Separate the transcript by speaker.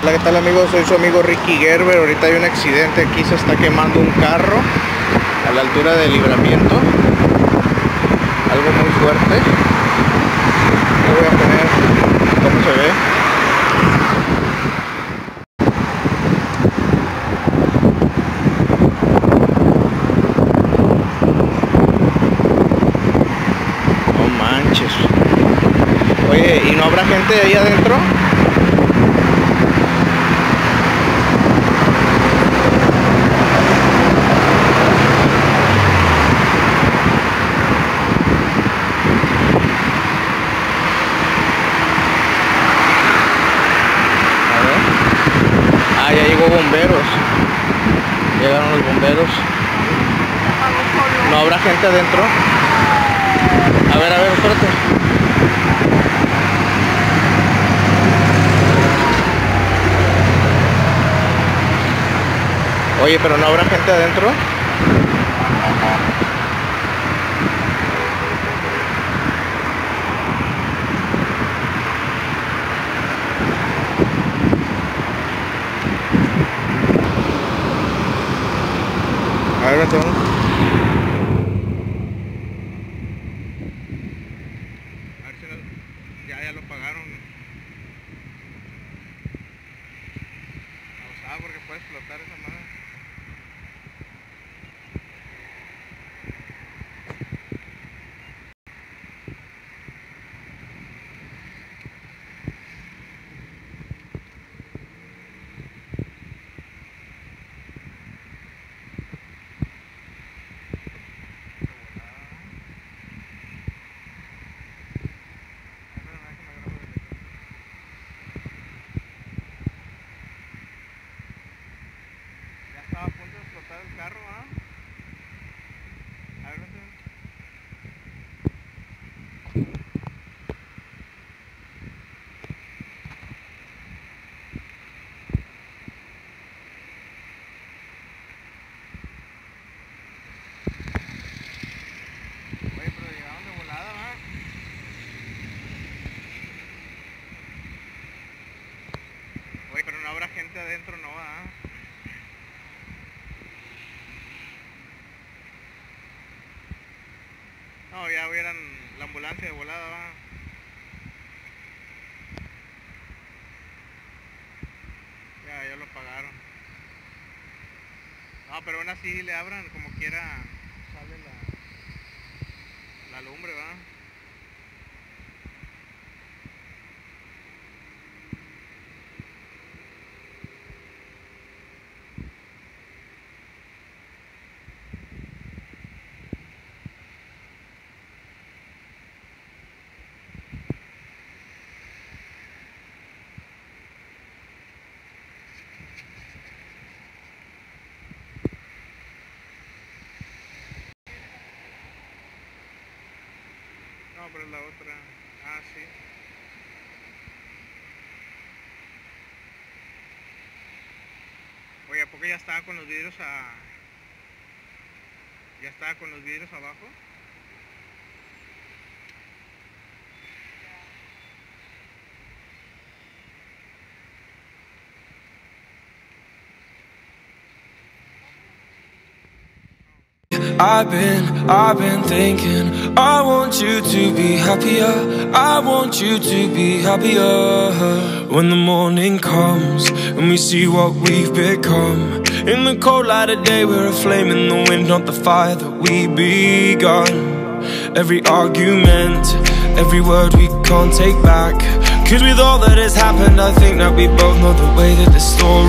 Speaker 1: Hola, ¿qué tal amigos? Soy su amigo Ricky Gerber. Ahorita hay un accidente, aquí se está quemando un carro a la altura del Libramiento, algo muy fuerte. Le voy a poner cómo se ve. No manches. Oye, ¿y no habrá gente ahí adentro? Ya llegó bomberos. Llegaron los bomberos. ¿No habrá gente adentro? A ver, espérate. Oye, pero ¿no habrá gente adentro? A ver, vete. A ver si ya lo pagaron. Abusado porque puede explotar esa madre. Estaba a punto de explotar el carro, ¿ah? A ver, vete. Oye, pero llegaron de volada, ¿va? Oye, pero no habrá gente adentro, ¿no? ¿Ah? No, ya hubieran la ambulancia de volada, ¿va? Ya lo pagaron. No, pero aún así le abran, como quiera sale la lumbre, ¿va? No, pero la otra. Ah, sí. Oye, ¿a poco ya estaba con los vidrios ya estaba con los vidrios abajo?
Speaker 2: I've been thinking, I want you to be happier, I want you to be happier. When the morning comes and we see what we've become, in the cold light of day we're a flame in the wind, not the fire that we begun. Every argument, every word we can't take back, 'cause with all that has happened I think that we both know the way that the story